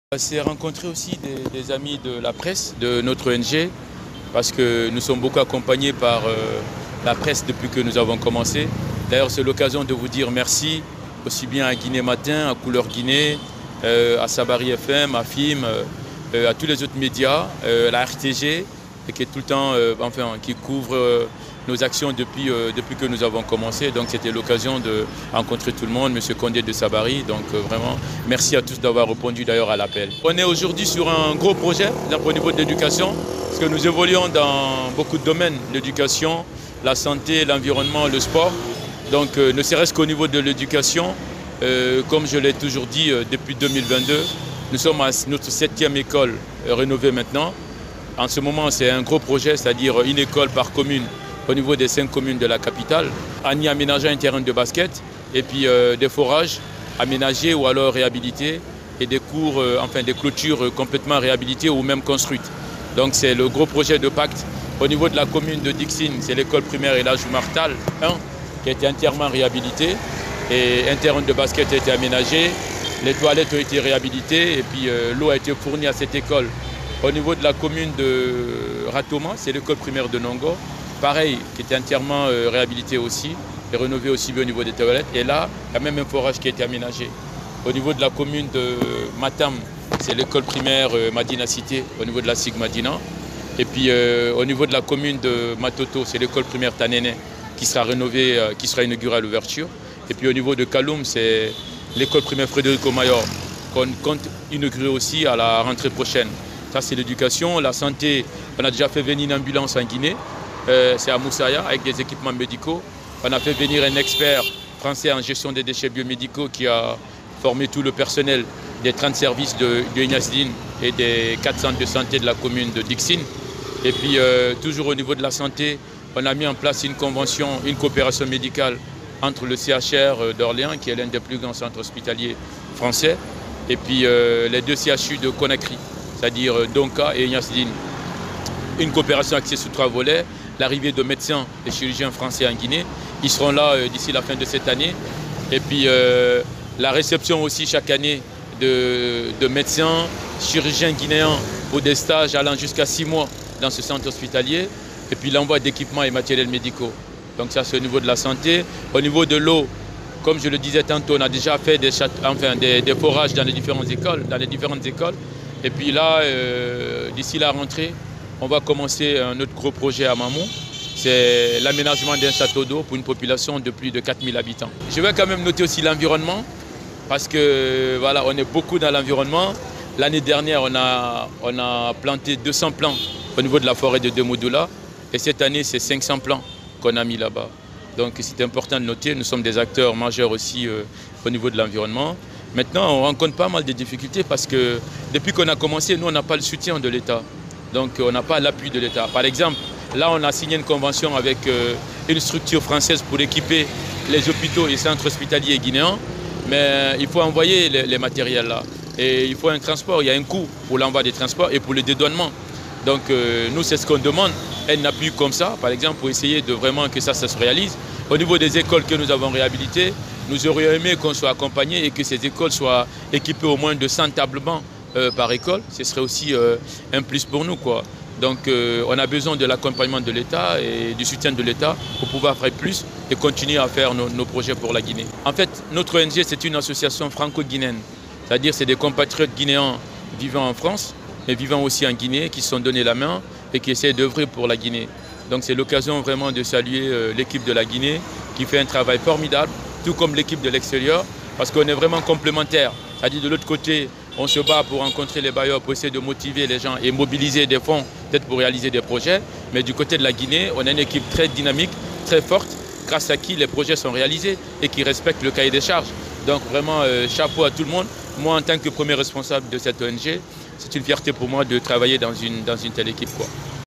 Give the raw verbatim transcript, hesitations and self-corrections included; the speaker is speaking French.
C'est rencontrer aussi des, des amis de la presse, de notre O N G, parce que nous sommes beaucoup accompagnés par euh, la presse depuis que nous avons commencé. D'ailleurs, c'est l'occasion de vous dire merci, aussi bien à Guinée Matin, à Couleur Guinée, euh, à Sabari F M, à F I M, euh, à tous les autres médias, euh, la R T G, qui est tout le temps, euh, enfin, qui couvre euh, nos actions depuis, euh, depuis que nous avons commencé. Donc c'était l'occasion de rencontrer tout le monde, M. Condé de Sabari. Donc euh, vraiment, merci à tous d'avoir répondu d'ailleurs à l'appel. On est aujourd'hui sur un gros projet au niveau de l'éducation, parce que nous évoluons dans beaucoup de domaines, l'éducation, la santé, l'environnement, le sport. Donc euh, ne serait-ce qu'au niveau de l'éducation, euh, comme je l'ai toujours dit euh, depuis deux mille vingt-deux, nous sommes à notre septième école euh, rénovée maintenant. En ce moment, c'est un gros projet, c'est-à-dire une école par commune au niveau des cinq communes de la capitale, en y aménageant un terrain de basket et puis euh, des forages aménagés ou alors réhabilités et des cours, euh, enfin des clôtures complètement réhabilitées ou même construites. Donc c'est le gros projet de pacte. Au niveau de la commune de Dixine, c'est l'école primaire Elhadji Oumar Tall un qui a été entièrement réhabilité et un terrain de basket a été aménagé, les toilettes ont été réhabilitées et puis euh, l'eau a été fournie à cette école. Au niveau de la commune de Ratoma, c'est l'école primaire de Nongo, pareil, qui était entièrement euh, réhabilité aussi, et rénové aussi bien au niveau des toilettes. Et là, il y a même un forage qui a été aménagé. Au niveau de la commune de Matam, c'est l'école primaire euh, Madina Cité, au niveau de la SIG Madina. Et puis euh, au niveau de la commune de Matoto, c'est l'école primaire Tanene, qui sera rénovée, euh, qui sera inaugurée à l'ouverture. Et puis au niveau de Kaloum, c'est l'école primaire Frédérico Mayor, qu'on compte inaugurer aussi à la rentrée prochaine. Ça, c'est l'éducation. La santé, on a déjà fait venir une ambulance en Guinée. Euh, c'est à Moussaya avec des équipements médicaux. On a fait venir un expert français en gestion des déchets biomédicaux qui a formé tout le personnel des trente services de, de Ignasdine et des quatre centres de santé de la commune de Dixine. Et puis, euh, toujours au niveau de la santé, on a mis en place une convention, une coopération médicale entre le C H R d'Orléans, qui est l'un des plus grands centres hospitaliers français, et puis euh, les deux C H U de Conakry, c'est-à-dire Donka et Ignasdine. Une coopération axée sur trois volets, l'arrivée de médecins et chirurgiens français en Guinée. Ils seront là euh, d'ici la fin de cette année. Et puis euh, la réception aussi chaque année de, de médecins, chirurgiens guinéens pour des stages allant jusqu'à six mois dans ce centre hospitalier. Et puis l'envoi d'équipements et matériels médicaux. Donc ça c'est au niveau de la santé. Au niveau de l'eau, comme je le disais tantôt, on a déjà fait des, enfin, des, des forages dans les différentes écoles, dans les différentes écoles. Et puis là, euh, d'ici la rentrée, on va commencer un autre gros projet à Mamou. C'est l'aménagement d'un château d'eau pour une population de plus de quatre mille habitants. Je vais quand même noter aussi l'environnement, parce que voilà, on est beaucoup dans l'environnement. L'année dernière, on a, on a planté deux cents plants au niveau de la forêt de Demoudoula. Et cette année, c'est cinq cents plants qu'on a mis là-bas. Donc c'est important de noter, nous sommes des acteurs majeurs aussi euh, au niveau de l'environnement. Maintenant, on rencontre pas mal de difficultés parce que depuis qu'on a commencé, nous, on n'a pas le soutien de l'État. Donc on n'a pas l'appui de l'État. Par exemple, là on a signé une convention avec euh, une structure française pour équiper les hôpitaux et centres hospitaliers guinéens, mais il faut envoyer les, les matériels là. Et il faut un transport, il y a un coût pour l'envoi des transports et pour le dédouanement. Donc euh, nous c'est ce qu'on demande, un appui comme ça, par exemple, pour essayer de vraiment que ça, ça se réalise. Au niveau des écoles que nous avons réhabilitées, nous aurions aimé qu'on soit accompagnés et que ces écoles soient équipées au moins de cent tablements Euh, par école, ce serait aussi euh, un plus pour nous, quoi. Donc euh, on a besoin de l'accompagnement de l'État et du soutien de l'État pour pouvoir faire plus et continuer à faire nos, nos projets pour la Guinée. En fait, notre O N G, c'est une association franco-guinéenne, c'est-à-dire c'est des compatriotes guinéens vivant en France, mais vivant aussi en Guinée, qui se sont donné la main et qui essaient d'œuvrer pour la Guinée. Donc c'est l'occasion vraiment de saluer euh, l'équipe de la Guinée qui fait un travail formidable, tout comme l'équipe de l'extérieur, parce qu'on est vraiment complémentaires. C'est-à-dire de l'autre côté, on se bat pour rencontrer les bailleurs, pour essayer de motiver les gens et mobiliser des fonds, peut-être pour réaliser des projets. Mais du côté de la Guinée, on a une équipe très dynamique, très forte, grâce à qui les projets sont réalisés et qui respectent le cahier des charges. Donc vraiment, euh, chapeau à tout le monde. Moi, en tant que premier responsable de cette O N G, c'est une fierté pour moi de travailler dans une, dans une telle équipe, quoi.